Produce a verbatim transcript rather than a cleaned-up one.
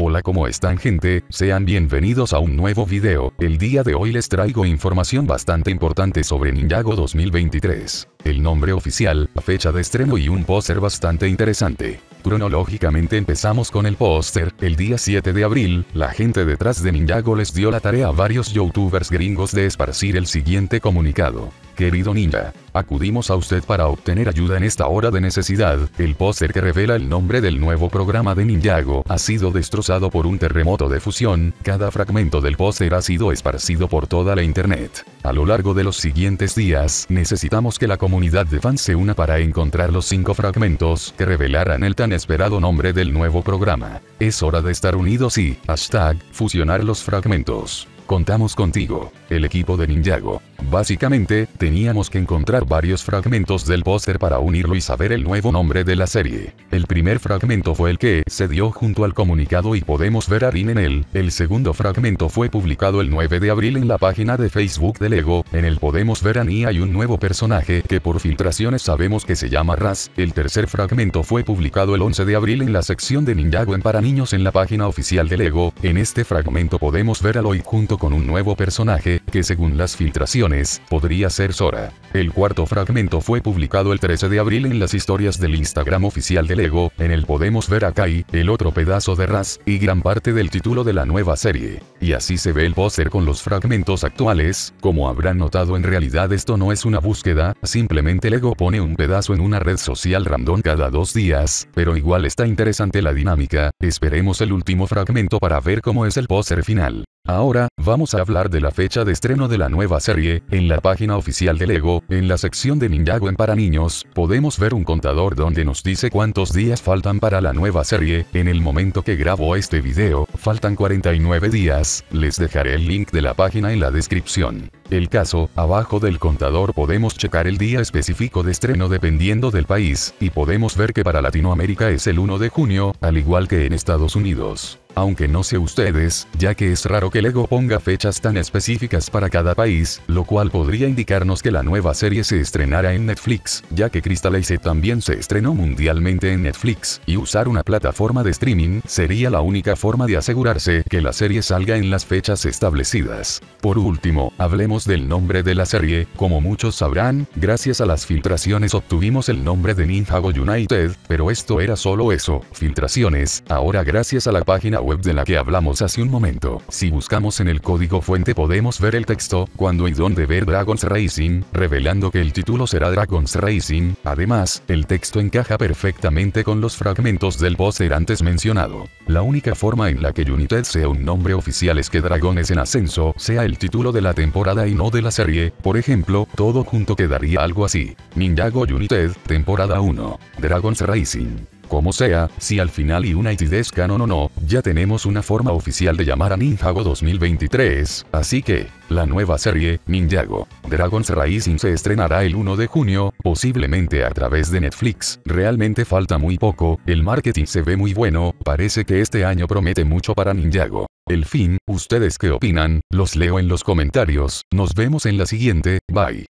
Hola, ¿cómo están, gente? Sean bienvenidos a un nuevo video. El día de hoy les traigo información bastante importante sobre Ninjago dos mil veintitrés. El nombre oficial, la fecha de estreno y un póster bastante interesante. Cronológicamente empezamos con el póster. El día siete de abril, la gente detrás de Ninjago les dio la tarea a varios youtubers gringos de esparcir el siguiente comunicado. Querido ninja, acudimos a usted para obtener ayuda en esta hora de necesidad. El póster que revela el nombre del nuevo programa de Ninjago ha sido destrozado por un terremoto de fusión. Cada fragmento del póster ha sido esparcido por toda la internet. A lo largo de los siguientes días, necesitamos que la comunidad de fans se una para encontrar los cinco fragmentos que revelarán el tan esperado nombre del nuevo programa. Es hora de estar unidos y, hashtag, fusionar los fragmentos. Contamos contigo, el equipo de Ninjago. Básicamente, teníamos que encontrar varios fragmentos del póster para unirlo y saber el nuevo nombre de la serie. El primer fragmento fue el que se dio junto al comunicado y podemos ver a Rin en él. El segundo fragmento fue publicado el nueve de abril en la página de Facebook de Lego. En él podemos ver a Nia y un nuevo personaje que por filtraciones sabemos que se llama Raz. El tercer fragmento fue publicado el once de abril en la sección de Ninjago en para niños en la página oficial de Lego. En este fragmento podemos ver a Lloyd junto con un nuevo personaje que según las filtraciones podría ser Sora. El cuarto fragmento fue publicado el trece de abril en las historias del Instagram oficial de Lego. En él podemos ver a Kai, el otro pedazo de Raz, y gran parte del título de la nueva serie. Y así se ve el póster con los fragmentos actuales. Como habrán notado, en realidad esto no es una búsqueda, simplemente Lego pone un pedazo en una red social random cada dos días, pero igual está interesante la dinámica. Esperemos el último fragmento para ver cómo es el póster final. Ahora, vamos a hablar de la fecha de estreno de la nueva serie. En la página oficial de Lego, en la sección de Ninjago en para niños, podemos ver un contador donde nos dice cuántos días faltan para la nueva serie. En el momento que grabo este video, faltan cuarenta y nueve días. Les dejaré el link de la página en la descripción. El caso, abajo del contador podemos checar el día específico de estreno dependiendo del país, y podemos ver que para Latinoamérica es el uno de junio, al igual que en Estados Unidos. Aunque no sé ustedes, ya que es raro que Lego ponga fechas tan específicas para cada país, lo cual podría indicarnos que la nueva serie se estrenará en Netflix, ya que Crystal Ace también se estrenó mundialmente en Netflix, y usar una plataforma de streaming sería la única forma de asegurarse que la serie salga en las fechas establecidas. Por último, hablemos del nombre de la serie. Como muchos sabrán, gracias a las filtraciones obtuvimos el nombre de Ninjago United, pero esto era solo eso, filtraciones. Ahora, gracias a la página web de la que hablamos hace un momento, si buscamos en el código fuente podemos ver el texto "cuándo y dónde ver Dragons Racing", revelando que el título será Dragons Racing. Además, el texto encaja perfectamente con los fragmentos del póster antes mencionado. La única forma en la que United sea un nombre oficial es que Dragones en Ascenso sea el título de la temporada y no de la serie. Por ejemplo, todo junto quedaría algo así: Ninjago United, temporada uno, Dragons Racing. Como sea, si al final United es canon o no, ya tenemos una forma oficial de llamar a Ninjago dos mil veintitrés, así que, la nueva serie, Ninjago Dragons Racing, se estrenará el uno de junio, posiblemente a través de Netflix. Realmente falta muy poco, el marketing se ve muy bueno, parece que este año promete mucho para Ninjago. El fin, ¿ustedes qué opinan? Los leo en los comentarios. Nos vemos en la siguiente, bye.